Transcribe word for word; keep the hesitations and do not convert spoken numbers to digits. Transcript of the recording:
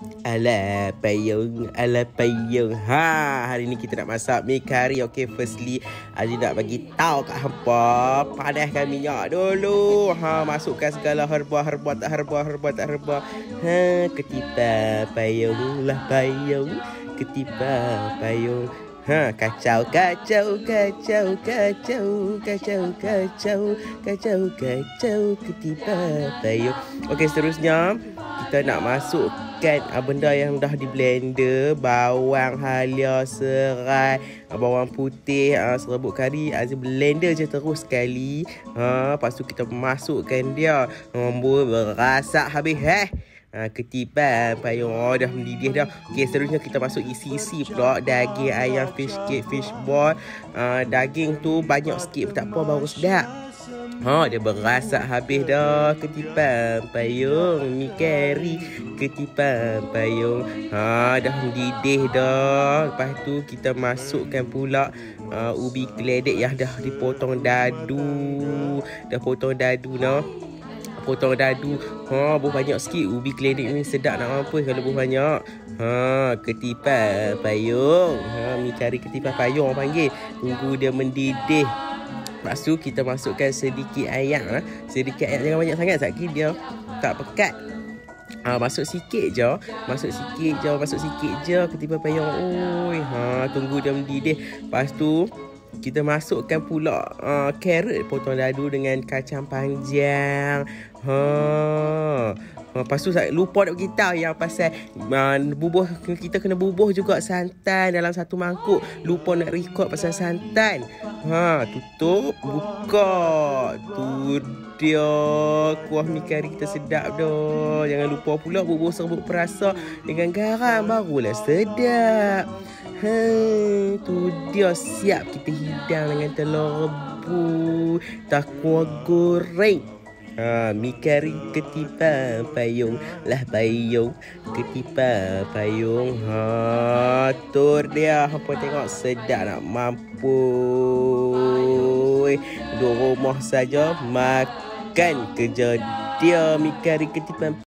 Ala payung, ala payung. Ha, hari ni kita nak masak mi kari. Okay, firstly Ali nak bagi tahu kat hampa, panaskan minyak dulu. Ha, masukkan segala herba-herba, tak herba, herba tak herba. Ha, ketipa payung lah payung, ketipa payung. Ha, kacau, kacau, kacau, kacau, kacau, kacau, kacau, kacau, ketipa payung. Okey, seterusnya kita nak masukkan uh, benda yang dah di blender, bawang halia, serai, uh, bawang putih, uh, serbuk kari. Azim blender je terus sekali. Ha, lepas tu kita masukkan dia. Nombor berasak habis eh. Ha, ketipan payung. Oh, dah mendidih dah. Okey, seterusnya kita masuk isi-isi pula. Daging ayam, fish cake, fish ball. Uh, daging tu banyak sikit tak apa, baru sedap. Ha, dia berasak habis dah. Ketipan payung mi kari, ketipan payung. Ha, dah mendidih dah. Lepas tu kita masukkan pula uh, ubi keledek yang dah dipotong dadu. Dah potong dadu noh. Potong dadu. Ha, buh banyak sikit. Ubi keledek ni sedap nak mampus kalau buh banyak. Ha, ketipan payung. Ha, mi kari ketipan payung orang panggil. Tunggu dia mendidih. Lepas tu kita masukkan sedikit air. Ha. Sedikit air, jangan banyak sangat. Sakit dia tak pekat. Ha, masuk sikit je. Masuk sikit je. Masuk sikit je ketipan payung. Oi, ha, tunggu dia mendidih. Lepas tu kita masukkan pula uh, carrot potong dadu dengan kacang panjang. Ha. Lepas tu saya lupa nak beritahu yang pasal uh, bubuh, kita kena bubuh juga santan dalam satu mangkuk. Lupa nak record pasal santan. Ha, tutup, buka. Tu dia kuah mi kari kita sedap dah. Jangan lupa pula bubuh serbuk perasa dengan garam, barulah sedap. Ha, tu dia siap kita hidang dengan telur rebus, takwa goreng. Ha, mi kari ketipan payung lah payung, ketipan payung. Ha, tur dia. Hampa tengok sedap nak mampus. Dua rumah saja makan kerja dia mi kari ketipan